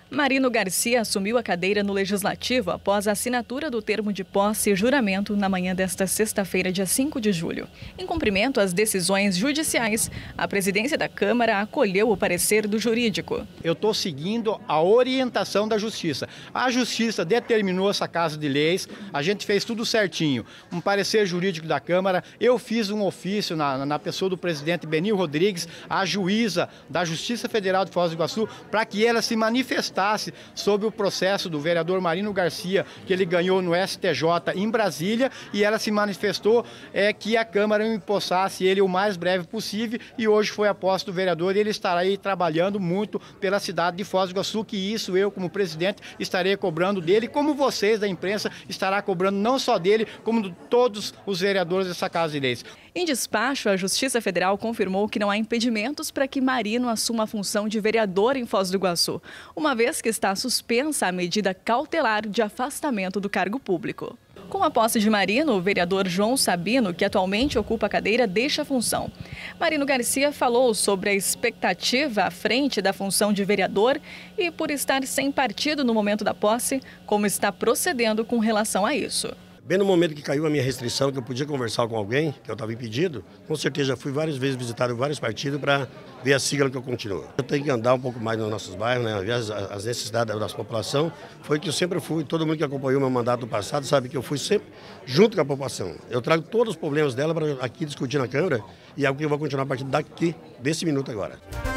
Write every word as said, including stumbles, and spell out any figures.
Marino Garcia assumiu a cadeira no Legislativo após a assinatura do termo de posse e juramento na manhã desta sexta-feira, dia cinco de julho. Em cumprimento às decisões judiciais, a presidência da Câmara acolheu o parecer do jurídico. Eu estou seguindo a orientação da Justiça. A Justiça determinou essa Casa de Leis, a gente fez tudo certinho. Um parecer jurídico da Câmara, eu fiz um ofício na, na pessoa do presidente Benil Rodrigues, a juíza da Justiça Federal de Foz do Iguaçu, para que ela se manifestasse sobre o processo do vereador Marino Garcia, que ele ganhou no S T J em Brasília, e ela se manifestou é, que a Câmara empossasse ele o mais breve possível, e hoje foi a posse do vereador e ele estará aí trabalhando muito pela cidade de Foz do Iguaçu, que isso eu, como presidente, estarei cobrando dele, como vocês da imprensa estará cobrando não só dele, como de todos os vereadores dessa Casa de Leis. Em despacho, a Justiça Federal confirmou que não há impedimentos para que Marino assuma a função de vereador em Foz do Iguaçu, uma vez que está suspensa a medida cautelar de afastamento do cargo público. Com a posse de Marino, o vereador João Sabino, que atualmente ocupa a cadeira, deixa a função. Marino Garcia falou sobre a expectativa à frente da função de vereador e, por estar sem partido no momento da posse, como está procedendo com relação a isso. Bem no momento que caiu a minha restrição, que eu podia conversar com alguém, que eu estava impedido, com certeza já fui várias vezes visitar vários partidos para ver a sigla que eu continuo. Eu tenho que andar um pouco mais nos nossos bairros, né? Ver as, as necessidades da nossa população. Foi que eu sempre fui, todo mundo que acompanhou meu mandato no passado sabe que eu fui sempre junto com a população. Eu trago todos os problemas dela para aqui discutir na Câmara e é algo que eu vou continuar a partir daqui, desse minuto agora.